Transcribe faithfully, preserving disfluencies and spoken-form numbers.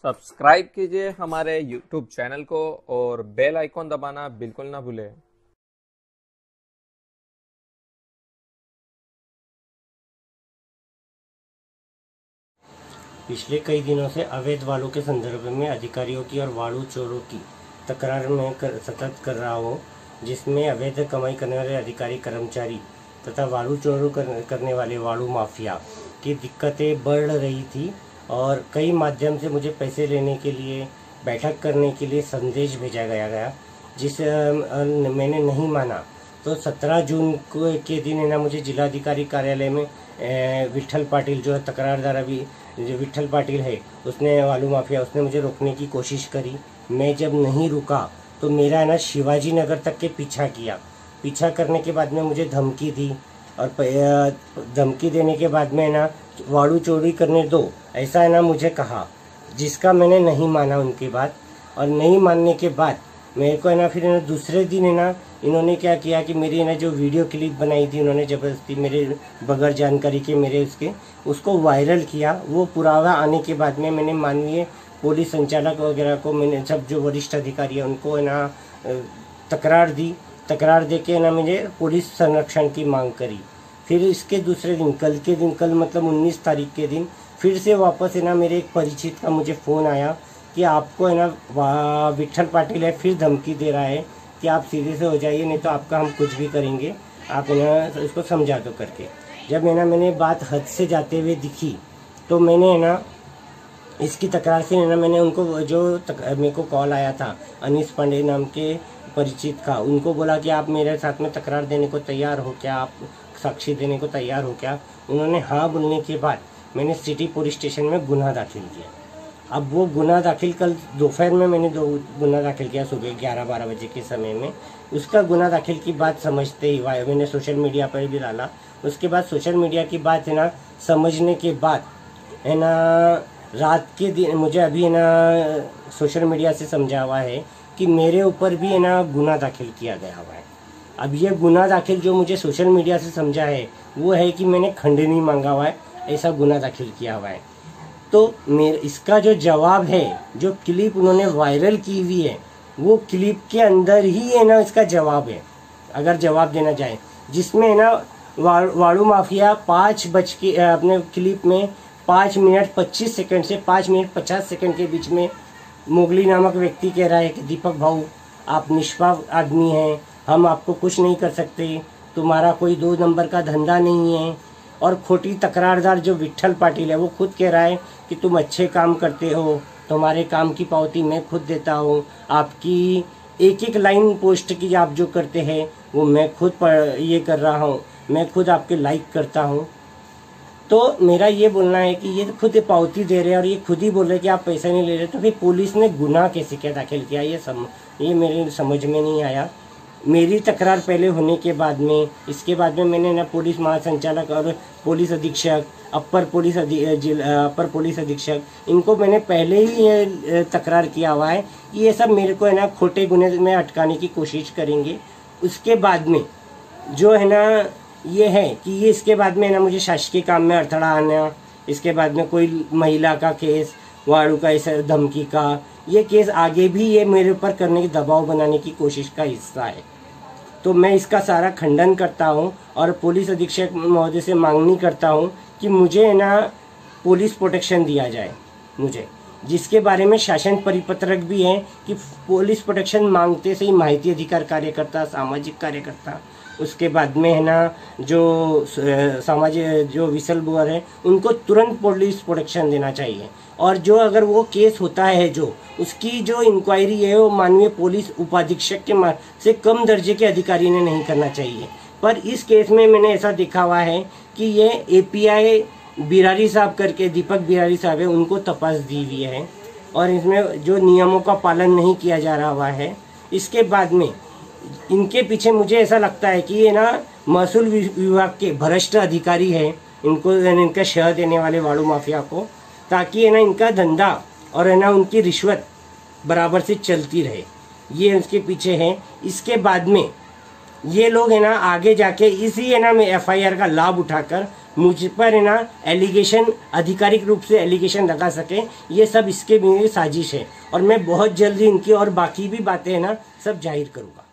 Subscribe कीजिए हमारे YouTube channel को और बेल आइकॉन दबाना बिल्कुल ना भूलें। पिछले कई दिनों से अवैध वालू के संदर्भ में अधिकारियों की और वालू चोरों की तकरार में कर, सतत कर रहा हूँ, जिसमें अवैध कमाई करने वाले अधिकारी कर्मचारी तथा वालू चोरों कर, करने वाले वालू माफिया की दिक्कतें बढ़ रही थी और कई माध्यम से मुझे पैसे लेने के लिए, बैठक करने के लिए संदेश भेजा गया गया जिस मैंने नहीं माना। तो सत्रह जून को के दिन है ना, मुझे जिलाधिकारी कार्यालय में विठल पाटिल जो है तकरारदार, अभी जो विठल पाटिल है उसने, वालू माफिया, उसने मुझे रोकने की कोशिश करी। मैं जब नहीं रुका तो मेरा है ना शिवाजी नगर तक के पीछा किया। पीछा करने के बाद में मुझे धमकी दी और धमकी देने के बाद में ना वालू चोरी करने दो ऐसा है ना मुझे कहा, जिसका मैंने नहीं माना उनकी बात। और नहीं मानने के बाद मेरे को है ना फिर है ना दूसरे दिन है ना इन्होंने क्या किया कि मेरी ना जो वीडियो क्लिप बनाई थी उन्होंने ज़बरदस्ती मेरे बगैर जानकारी के मेरे उसके उसको वायरल किया। वो पुरावा आने के बाद में मैंने माननीय पुलिस संचालक वगैरह को, मैंने सब जो वरिष्ठ अधिकारी है उनको है ना तकरार दी। तकरार दे के ना मुझे पुलिस संरक्षण की मांग करी। फिर इसके दूसरे दिन, कल के दिन, कल मतलब उन्नीस तारीख के दिन फिर से वापस है ना मेरे एक परिचित का मुझे फ़ोन आया कि आपको है ना विठल पाटिल है फिर धमकी दे रहा है कि आप सीधे से हो जाइए, नहीं तो आपका हम कुछ भी करेंगे, आप है ना इसको समझा दो करके। जब है ना मैंने बात हद से जाते हुए दिखी तो मैंने है ना इसकी तकरार से है ना मैंने उनको, जो तक, मेरे को कॉल आया था अनीस पांडे नाम के परिचित का, उनको बोला कि आप मेरे साथ में तकरार देने को तैयार हो क्या, आप साक्षी देने को तैयार हो क्या। उन्होंने हाँ बोलने के बाद मैंने सिटी पुलिस स्टेशन में गुनाह दाखिल किया। अब वो गुनाह दाखिल कल दोपहर में मैंने दो गुनाह दाखिल किया, सुबह ग्यारह बारह बजे के समय में। उसका गुनाह दाखिल की बात समझते ही मैंने सोशल मीडिया पर भी डाला। उसके बाद सोशल मीडिया की बात है ना समझने के बाद है ना रात के दिन मुझे अभी है ना सोशल मीडिया से समझा हुआ है कि मेरे ऊपर भी है ना गुनाह दाखिल किया गया हुआ है। अब ये गुनाह दाखिल जो मुझे सोशल मीडिया से समझा है वो है कि मैंने खंडनी मांगा हुआ है, ऐसा गुनाह दाखिल किया हुआ है। तो मेरे इसका जो जवाब है, जो क्लिप उन्होंने वायरल की हुई है, वो क्लिप के अंदर ही है ना इसका जवाब है, अगर जवाब देना चाहे, जिसमें है ना वा, वालू माफिया पाँच बज के अपने क्लिप में पाँच मिनट पच्चीस सेकंड से पाँच मिनट पचास सेकंड के बीच में मोगली नामक व्यक्ति कह रहा है कि दीपक भाऊ आप निष्पाप आदमी हैं, हम आपको कुछ नहीं कर सकते, तुम्हारा कोई दो नंबर का धंधा नहीं है। और खोटी तकरारदार जो विठल पाटिल है वो खुद कह रहा है कि तुम अच्छे काम करते हो, तुम्हारे काम की पावती मैं खुद देता हूँ, आपकी एक एक लाइन पोस्ट की आप जो करते हैं वो मैं खुद पर ये कर रहा हूँ, मैं खुद आपके लाइक करता हूँ। तो मेरा ये बोलना है कि ये खुद पावती दे रहे हैं और ये खुद ही बोल रहे हैं कि आप पैसा नहीं ले रहे, तो फिर पुलिस ने गुनाह कैसे क्या दाखिल किया, ये सम ये मेरे समझ में नहीं आया। मेरी तकरार पहले होने के बाद में, इसके बाद में मैंने ना पुलिस महासंचालक और पुलिस अधीक्षक, अपर पुलिस अपर पुलिस अधीक्षक, इनको मैंने पहले ही ये तकरार किया हुआ है कि ये सब मेरे को है ना खोटे गुने में अटकाने की कोशिश करेंगे। उसके बाद में जो है ना ये है कि ये इसके बाद में ना मुझे शासकीय काम में अड़थड़ा आना, इसके बाद में कोई महिला का केस, वालू का ऐसा धमकी का ये केस आगे भी ये मेरे ऊपर करने की दबाव बनाने की कोशिश का हिस्सा है। तो मैं इसका सारा खंडन करता हूँ और पुलिस अधीक्षक महोदय से मांगनी करता हूँ कि मुझे ना पुलिस प्रोटेक्शन दिया जाए, मुझे जिसके बारे में शासन परिपत्रक भी है कि पुलिस प्रोटेक्शन मांगते से ही माहिती अधिकार कार्यकर्ता, सामाजिक कार्यकर्ता, उसके बाद में है ना जो सामाजिक जो विसल ब्लोअर है उनको तुरंत पुलिस प्रोटेक्शन देना चाहिए। और जो अगर वो केस होता है जो उसकी जो इंक्वायरी है वो माननीय पुलिस उपाधीक्षक के से कम दर्जे के अधिकारी ने नहीं करना चाहिए। पर इस केस में मैंने ऐसा देखा हुआ है कि ये एपीआई बिरारी साहब करके, दीपक बिरारी साहब है, उनको तपास दी हुई है और इसमें जो नियमों का पालन नहीं किया जा रहा हुआ है। इसके बाद में इनके पीछे मुझे ऐसा लगता है कि ये ना महसूल विभाग के भ्रष्ट अधिकारी हैं, इनको इनका शह देने वाले वालू माफिया को, ताकि है ना इनका धंधा और है ना उनकी रिश्वत बराबर से चलती रहे, ये उसके पीछे हैं। इसके बाद में ये लोग है ना आगे जाके इसी है ना में एफ आई आर का लाभ उठाकर मुझ पर है ना एलिगेशन, आधिकारिक रूप से एलिगेशन लगा सके, ये सब इसके भी साजिश है। और मैं बहुत जल्दी इनकी और बाकी भी बातें है ना सब जाहिर करूँगा।